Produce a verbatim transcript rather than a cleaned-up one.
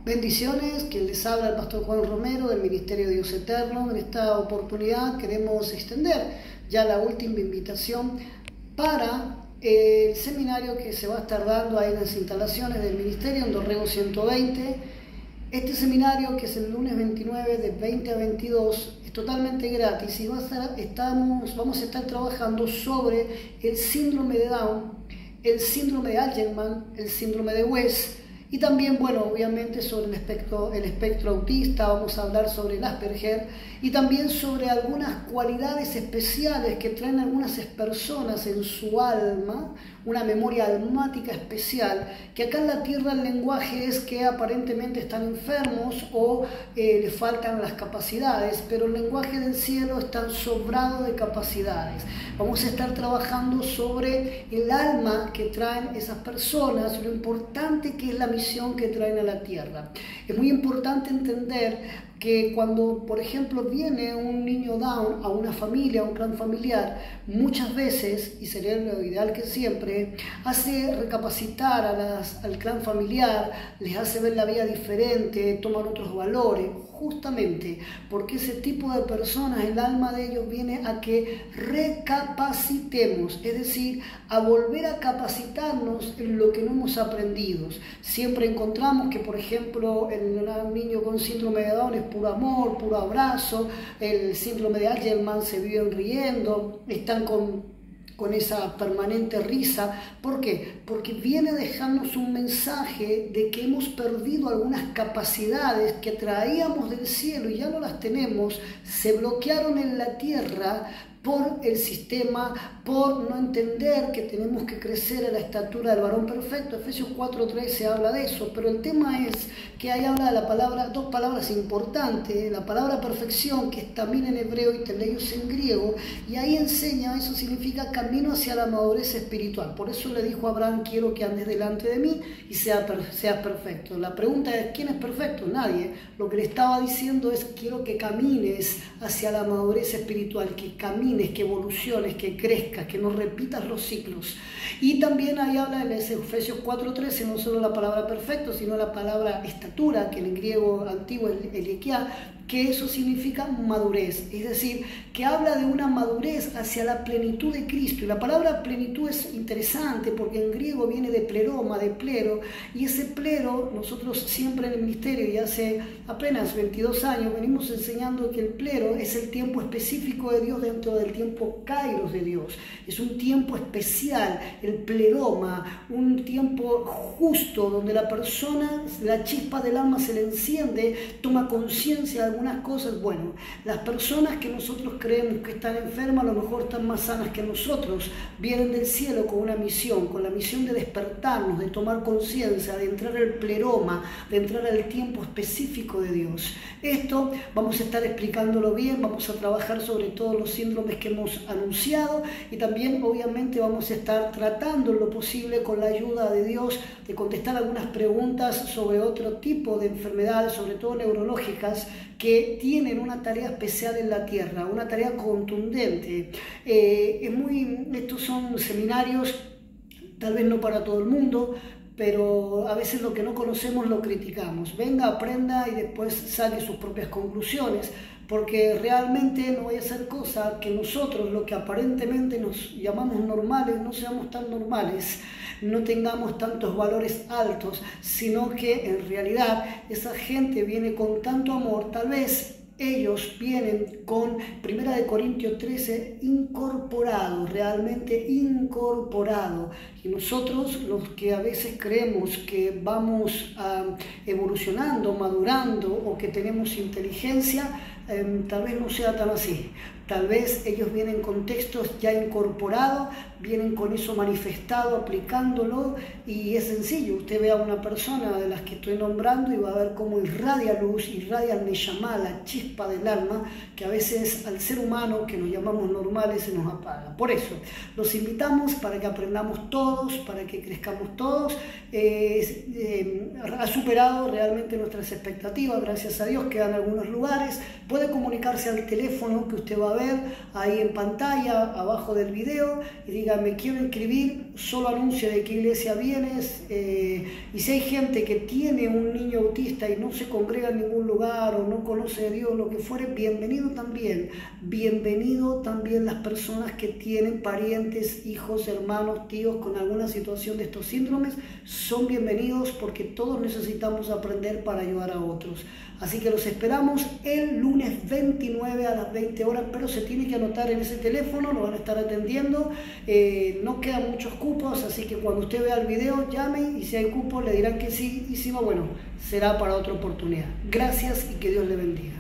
Bendiciones, quien les habla el pastor Juan Romero del Ministerio de Dios Eterno. En esta oportunidad queremos extender ya la última invitación para el seminario que se va a estar dando ahí en las instalaciones del Ministerio en Dorrego ciento veinte. Este seminario, que es el lunes veintinueve de veinte a veintidós, es totalmente gratis y va a estar, estamos, vamos a estar trabajando sobre el síndrome de Down, el síndrome de Angelman, el síndrome de West. Y también, bueno, obviamente sobre el espectro, el espectro autista, vamos a hablar sobre el Asperger y también sobre algunas cualidades especiales que traen algunas personas en su alma, una memoria almática especial, que acá en la tierra el lenguaje es que aparentemente están enfermos o eh, les faltan las capacidades, pero el lenguaje del cielo está sobrado de capacidades. Vamos a estar trabajando sobre el alma que traen esas personas, lo importante que es la misión que traen a la tierra. Es muy importante entender que cuando, por ejemplo, viene un niño Down a una familia, a un clan familiar, muchas veces, y sería lo ideal que siempre, hace recapacitar a las, al clan familiar, les hace ver la vida diferente, toman otros valores, justamente porque ese tipo de personas, el alma de ellos viene a que recapacitemos, es decir, a volver a capacitarnos en lo que no hemos aprendido. Siempre encontramos que, por ejemplo, el niño con síndrome de Down es puro amor, puro abrazo, el síndrome de Angelman se viven riendo, están con con esa permanente risa. ¿Por qué? Porque viene a dejarnos un mensaje de que hemos perdido algunas capacidades que traíamos del cielo y ya no las tenemos, se bloquearon en la tierra por el sistema, por no entender que tenemos que crecer a la estatura del varón perfecto. Efesios cuatro trece habla de eso, pero el tema es que ahí habla de la palabra, dos palabras importantes, la palabra perfección, que es también en hebreo y teleios en griego, y ahí enseña, eso significa camino hacia la madurez espiritual. Por eso le dijo a Abraham, quiero que andes delante de mí y seas sea perfecto. La pregunta es, ¿quién es perfecto? Nadie. Lo que le estaba diciendo es, quiero que camines hacia la madurez espiritual, que camines, que evoluciones, que crezcas, que no repitas los ciclos. Y también ahí habla en Efesios cuatro trece, no solo la palabra perfecto, sino la palabra estatura, que en el griego antiguo es elikia, que eso significa madurez, es decir, que habla de una madurez hacia la plenitud de Cristo. Y la palabra plenitud es interesante porque en griego viene de pleroma, de plero, y ese plero, nosotros siempre en el ministerio, y hace apenas veintidós años, venimos enseñando que el plero es el tiempo específico de Dios dentro del tiempo kairos de Dios. Es un tiempo especial, el pleroma, un tiempo justo donde la persona, la chispa del alma se le enciende, toma conciencia de algunas cosas. Bueno, las personas que nosotros creemos que están enfermas a lo mejor están más sanas que nosotros, vienen del cielo con una misión, con la misión de despertarnos, de tomar conciencia, de entrar al pleroma, de entrar al tiempo específico de Dios. Esto vamos a estar explicándolo bien, vamos a trabajar sobre todos los síndromes que hemos anunciado y también obviamente vamos a estar tratando en lo posible con la ayuda de Dios de contestar algunas preguntas sobre otro tipo de enfermedades, sobre todo neurológicas, que tienen una tarea especial en la tierra, una tarea contundente. Eh, es muy, estos son seminarios, tal vez no para todo el mundo, pero a veces lo que no conocemos lo criticamos. Venga, aprenda y después saque sus propias conclusiones, porque realmente no vaya a ser cosa que nosotros, lo que aparentemente nos llamamos normales, no seamos tan normales, no tengamos tantos valores altos, sino que en realidad esa gente viene con tanto amor. Tal vez ellos vienen con Primera de Corintios trece incorporado, realmente incorporado. Y nosotros, los que a veces creemos que vamos uh, evolucionando, madurando o que tenemos inteligencia, eh, tal vez no sea tan así. Tal vez ellos vienen con textos ya incorporados, vienen con eso manifestado, aplicándolo, y es sencillo. Usted ve a una persona de las que estoy nombrando y va a ver cómo irradia luz, irradia el neshama, la chispa del alma, que a veces al ser humano, que nos llamamos normales, se nos apaga. Por eso, los invitamos para que aprendamos todos, para que crezcamos todos. Eh, eh, ha superado realmente nuestras expectativas, gracias a Dios, quedan algunos lugares. Puede comunicarse al teléfono que usted va a ver ahí en pantalla, abajo del video, y diga, me quiero inscribir, solo anuncia de qué iglesia vienes, eh, y si hay gente que tiene un niño autista y no se congrega en ningún lugar o no conoce a Dios, lo que fuere, bienvenido también, bienvenido también las personas que tienen parientes, hijos, hermanos, tíos con alguna situación de estos síndromes, son bienvenidos porque todos necesitamos aprender para ayudar a otros. Así que los esperamos el lunes veintinueve a las veinte horas, pero se tiene que anotar en ese teléfono, lo van a estar atendiendo, eh, no quedan muchos cupos, así que cuando usted vea el video llame y si hay cupos le dirán que sí, y si no, bueno, será para otra oportunidad. Gracias y que Dios le bendiga.